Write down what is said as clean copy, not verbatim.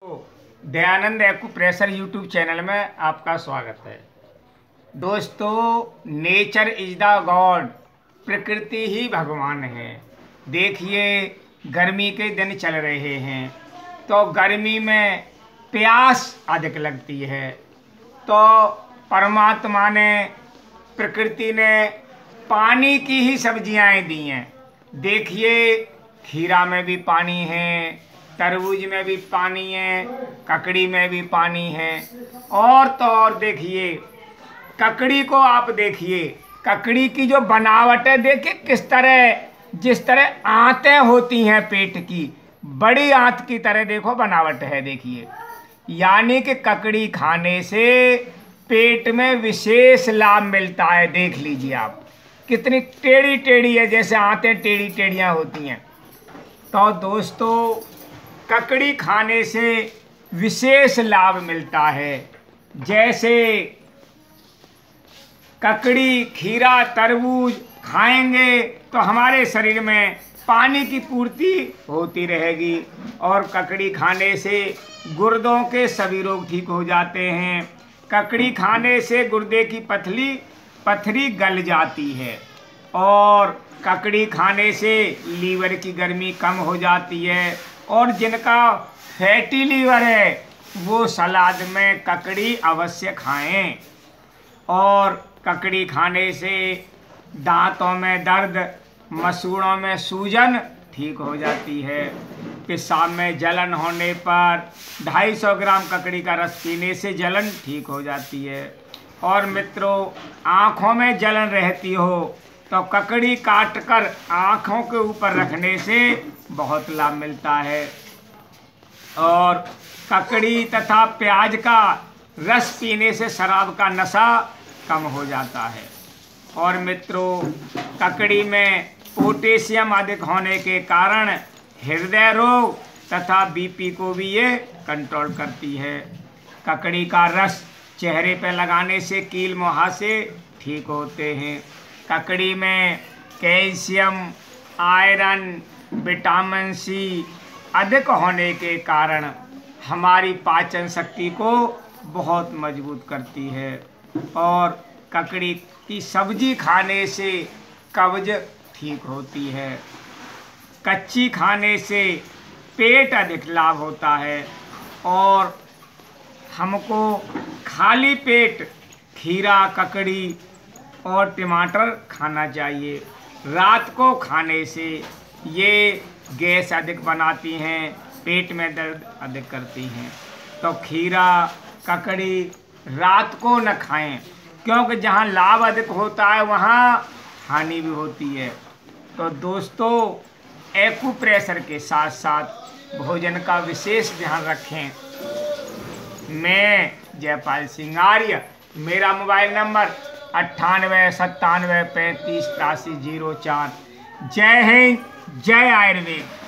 तो Dayanand acupressure YouTube channel में आपका स्वागत है। दोस्तों, नेचर इज द गॉड, प्रकृति ही भगवान है। देखिए, गर्मी के दिन चल रहे हैं तो गर्मी में प्यास अधिक लगती है, तो परमात्मा ने, प्रकृति ने पानी की ही सब्जियां दी हैं। देखिए, खीरा में भी पानी है, तरबूज में भी पानी है, ककड़ी में भी पानी है। और तो और देखिए, ककड़ी को आप देखिए, ककड़ी की जो बनावट है, देखिए किस तरह, जिस तरह आंतें होती हैं पेट की, बड़ी आंत की तरह देखो बनावट है। देखिए, यानी कि ककड़ी खाने से पेट में विशेष लाभ मिलता है। देख लीजिए आप, कितनी टेढ़ी टेढ़ी है, जैसे आंतें टेढ़ी टेढ़ियाँ होती हैं। तो दोस्तों, ककड़ी खाने से विशेष लाभ मिलता है। जैसे ककड़ी, खीरा, तरबूज खाएंगे तो हमारे शरीर में पानी की पूर्ति होती रहेगी, और ककड़ी खाने से गुर्दों के सभी रोग ठीक हो जाते हैं। ककड़ी खाने से गुर्दे की पथरी गल जाती है, और ककड़ी खाने से लीवर की गर्मी कम हो जाती है। और जिनका फैटी लीवर है वो सलाद में ककड़ी अवश्य खाएं। और ककड़ी खाने से दांतों में दर्द, मसूड़ों में सूजन ठीक हो जाती है। पेशाब में जलन होने पर 250 ग्राम ककड़ी का रस पीने से जलन ठीक हो जाती है। और मित्रों, आँखों में जलन रहती हो तो ककड़ी काटकर आँखों के ऊपर रखने से बहुत लाभ मिलता है। और ककड़ी तथा प्याज का रस पीने से शराब का नशा कम हो जाता है। और मित्रों, ककड़ी में पोटेशियम अधिक होने के कारण हृदय रोग तथा बीपी को भी ये कंट्रोल करती है। ककड़ी का रस चेहरे पर लगाने से कील मुहासे ठीक होते हैं। ककड़ी में कैल्शियम, आयरन, विटामिन सी अधिक होने के कारण हमारी पाचन शक्ति को बहुत मजबूत करती है। और ककड़ी की सब्जी खाने से कब्ज ठीक होती है। कच्ची खाने से पेट अधिक लाभ होता है। और हमको खाली पेट खीरा, ककड़ी और टमाटर खाना चाहिए। रात को खाने से ये गैस अधिक बनाती हैं, पेट में दर्द अधिक करती हैं। तो खीरा, ककड़ी रात को न खाएं, क्योंकि जहाँ लाभ अधिक होता है वहाँ हानि भी होती है। तो दोस्तों, एक्यूप्रेशर के साथ साथ भोजन का विशेष ध्यान रखें। मैं जयपाल सिंह आर्य, मेरा मोबाइल नंबर 98 97 35 83 04। जय हिंद, जय आयुर्वेद।